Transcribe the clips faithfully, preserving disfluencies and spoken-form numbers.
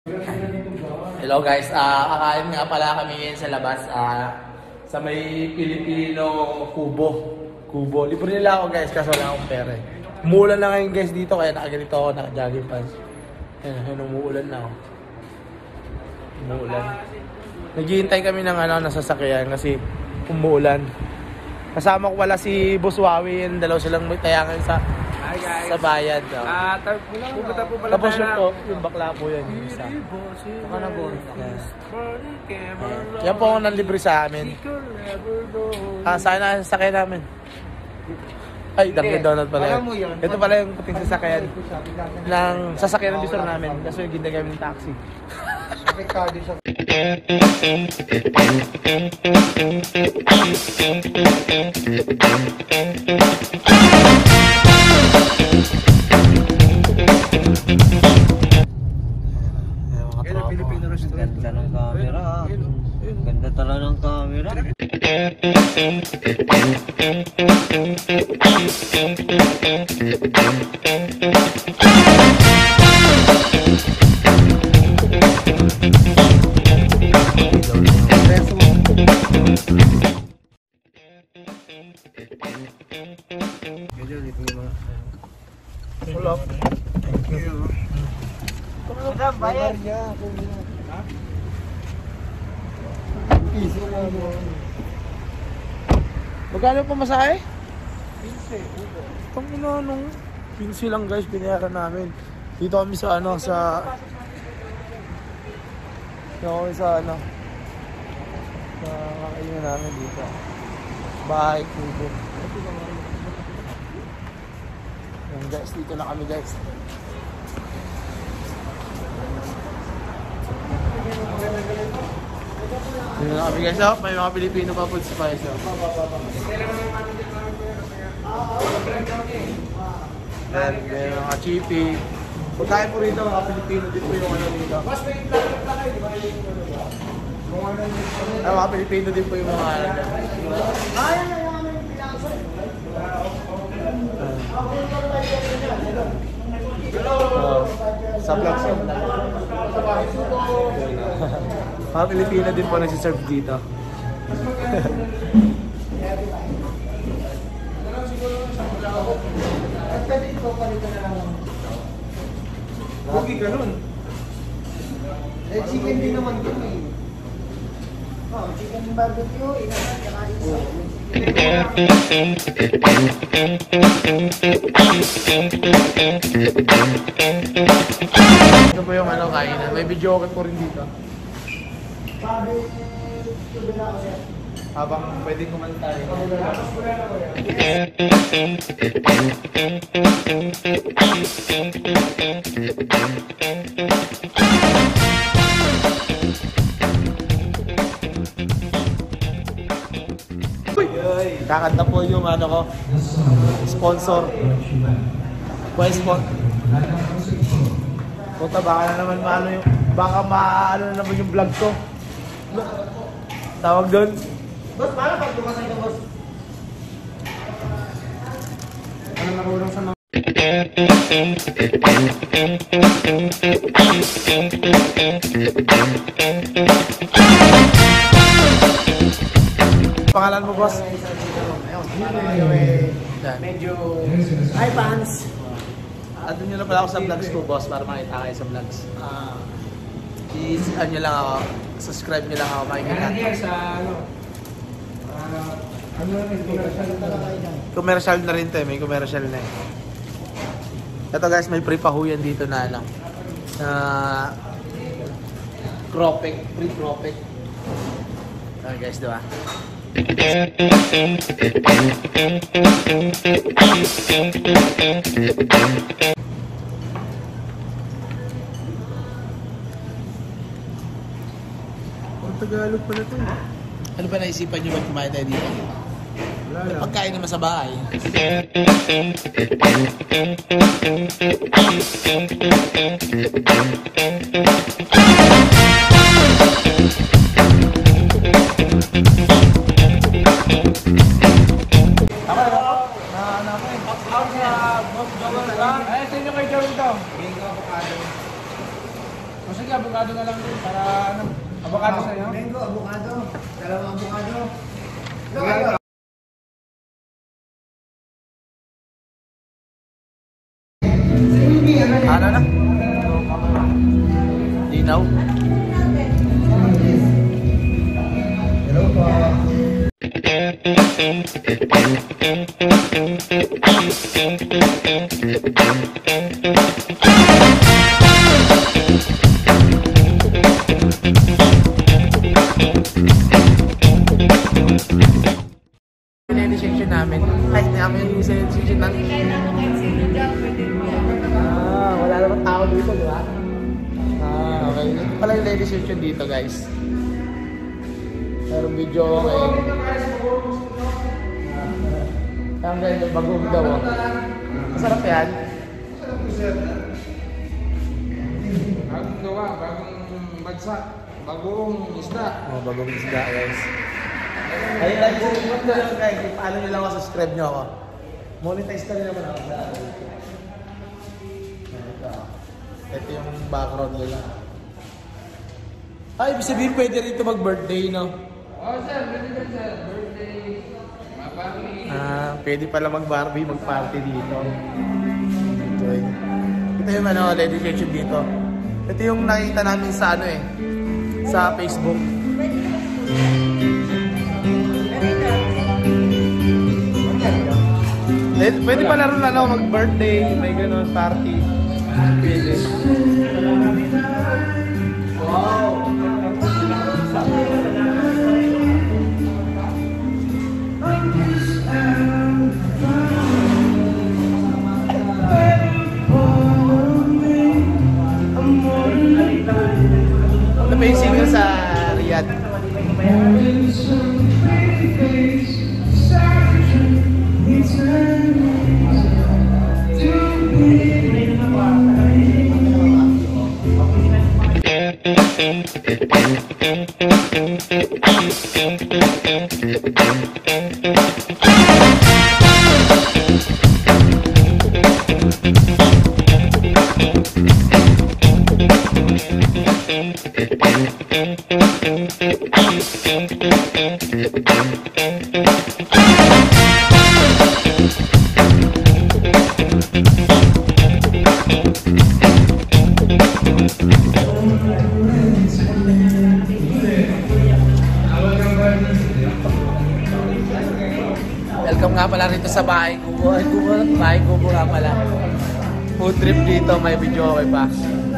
Hello guys, uh, kakain nga pala kami ngayon sa labas uh, sa may Pilipino Kubo. Kubo. Libre nila ako guys kasi wala akong pera. Umuulan na ngayon guys dito kaya nakaganito ako, naka-jogging pants. Ayan, umuulan na ako. Umuulan. Naghihintay kami ng ano, nasasakyan kasi umuulan. Kasama ko wala si Boss Wawi, yung dalaw silang may tayangan sa Hi guys. Sa bayad. Ah, uh, pupunta po pala tapos tayo yung, po, yung bakla po yan. Yung isa. Baka na po. Yan po ang nanlibre sa amin. Ah, saan na sasakyan namin? Ay, Dunkin' Donut pala yun. Ito pala yung puting sasakyan ng sasakyan ng bisor namin. Kasi yung ginda kami ng taxi. Pilipino restaurant. Ganda ng camera. Ganda talaga ng camera. Hello. Thank you. Madam, bayad. Magkano pa masahe? Pinse. Itong ino nung pinse lang guys, binayaran namin. Dito kami sa ano, sa... Dito kami sa ano... Sa kakainan namin dito. Bahay, Kubo. Yan guys, dito na kami guys. Dito na kami guys, oh. May mga Pilipino pa po sa Spice. Then, may mga chippy. Pagkain po rito mga Pilipino, dito po yung ano dito. Ay, mga Pilipino din po yung mga ano. Uh, sa vlog siya. Mga Pilipino din po nagsiserve dito. Huwag ganun. Eh, chicken din naman ito eh. Oh, chicken barbecue, inahan, kakain sa... Ito po yung ano kainan. May video okay po rin dito. Habang pwedeng kumanta rin. Kakanta po yung ano ko, sponsor. Pwede sponsor. Puta, baka na naman maano yung, baka maano na naman yung vlog ko. Tawag doon. Boss, paano pag dumasay ka, boss? Ano marunong sa mga... Pangalan mo, boss? Medyo... Hi, fans! Add nyo na pala ako sa vlogs ko, boss, para makita kayo sa vlogs. Uh, I-add nyo lang ako, subscribe nyo lang ako, makikita. Sa ano? Ano na rin, Commercial na rin to eh, may commercial na eh. Ito guys, may free pahuyan dito na ano. Na... Cropek, free cropek. Okay guys, diba? Ang Tagalog pala ito. Ano ba naisipan nyo ba't kumain tayo dito? Wala lang. Pagkain naman sa bahay. Ay, sa inyo kay Joey daw. Bingo avocado. O sige, sige, avocado na lang din para ano, avocado sa inyo. Mango, avocado. Dalawang avocado. Ano na? Dinaw? Hello po. Sinedesisyon namin. Ay, namin yung sinedesisyon namin. Ah, wala naman tao dito, di ba? Ah, okay. Ito pala yung lady section dito, guys. Merong video okay. Ang ganda, bagong daw. Oh. Masarap yan. Bagong gawa, bagong bagsak, bagong isda. Oh, bagong isda, guys. Ayun lang yung subscribe nyo lang, guys. Paano nyo lang ako, subscribe nyo ako. Monetize na rin naman ako sa akin. Ito yung background nila. Ay, ibig sabihin pwede rito mag-birthday, no? Oh, sir, pwede ka sir. Birthday, mapami. Ah, pwede pala mag-Barbie, mag-party dito. Okay. Ito yung ano, lady section dito. Ito yung nakita namin sa ano eh, sa Facebook. Pwede, pwede pala rin ano, mag-birthday, may gano'n, party. Pwede. Wow! Ano ba yung single sa Riyadh? Welcome nga pala rito sa Bahay Kubo. Ay, Kubo, Bahay Kubo nga pala. Food trip dito, may video okay pa.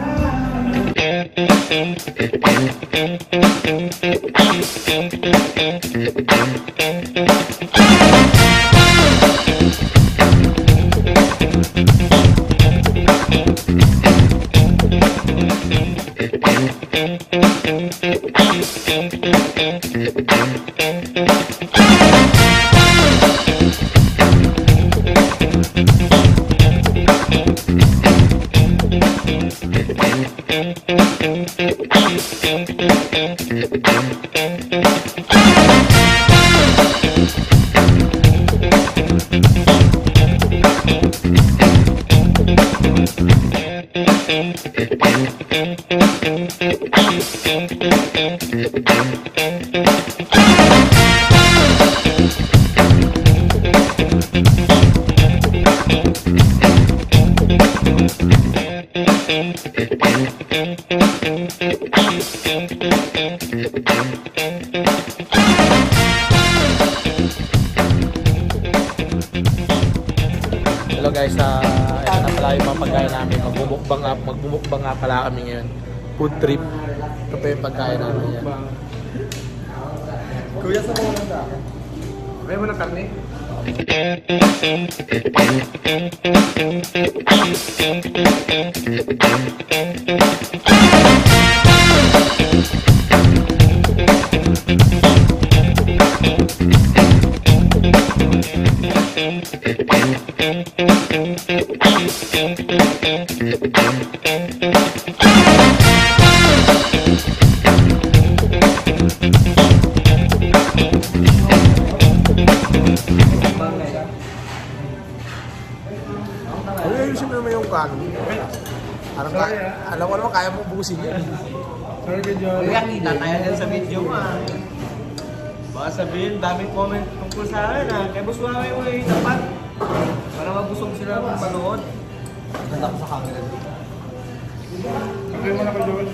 Hello guys, uh, ito na pala yung mga pagkain namin. Magbubukbang nga, magbubukbang nga pala kami ngayon. Food trip. Ito pa yung pagkain namin yan. Kuya, sa mga sa akin. May mo na karne? Ayusin mo naman yung kanin. Parang ka, alam ko naman kaya mo ubusin yan. Sorry ka, John. Kaya kita tayo dyan sa video mo ah. Baka sabihin, daming comment tungkol sa akin ah. Kaya boss wala kayo ulit dapat. Para mabusog sila kung manood. Ganda ko sa camera dito. Okay mo na ka, John.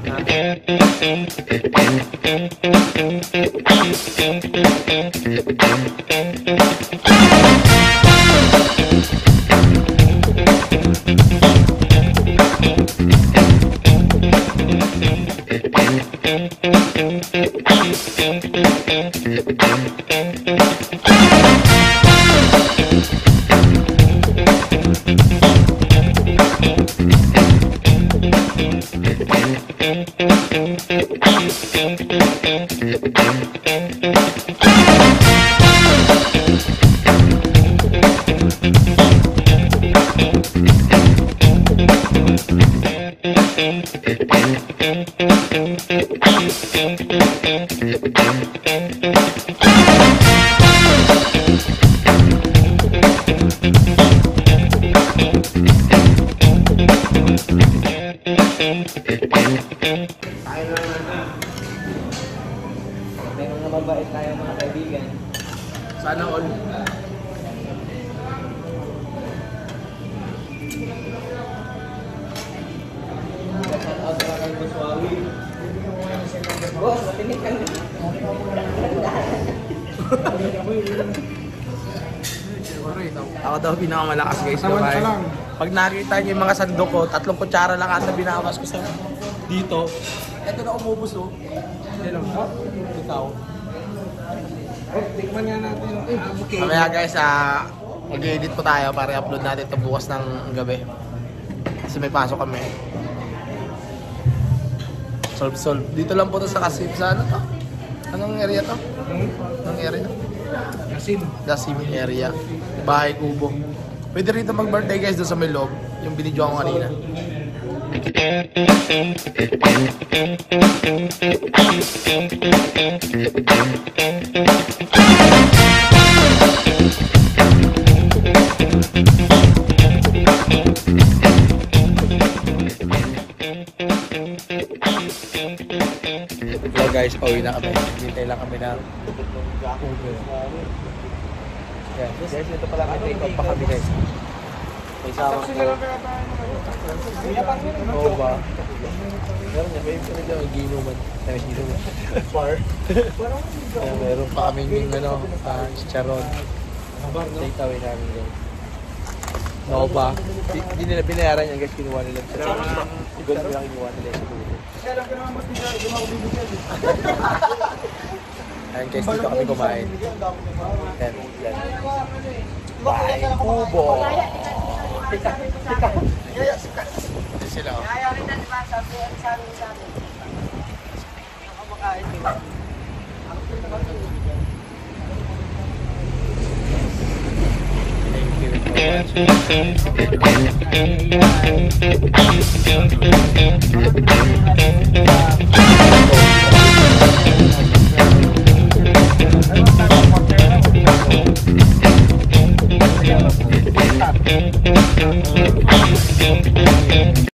Meron na mabait tayo mga kaibigan. Sana all. Shout out mga kay Boss Wawi. Boss, matinig ka na. Ako daw pinakamalakas guys. Tawad Bahay. ka lang. Pag nakita niyo yung mga sandok ko, tatlong kutsara lang ata binawas ko sa dito. Ito na umubos oh. Hello. Ikaw. Oh, tikman nga natin. Eh, okay. Mamaya guys, ah, mag-edit po tayo para i-upload natin ito bukas ng gabi. Kasi may pasok kami. Solve, solve. Dito lang po to sa Kasim. Sa ano to? Anong area to? Hmm? Anong area? Kasim. Kasim area. Bahay, Kubo. Pwede rito mag-birthday guys doon sa may loob. Yung binidyo ko kanina. Hello guys, pauwi na kami. Hintay lang kami ng Kubo. Yeah, guys, ito pala may take off pa kami guys. May sama ko. Oo ba? Meron niya, may pwede daw, ginuman. Ay, ginuman. Bar. Kaya meron pa kaming yung ano, uh, charon. Take away namin guys. Oo ba? Hindi nila binayaran yan guys, kinuha nila. Siguro nila kinuha nila siguro. Ayan guys, dito kami kumain. Yan, yan. Bahay, Kubo. Sika, sika. Ito sila oh. Ayaw rin na diba, sabi sa amin sa amin. Ako makain sila. Thank you.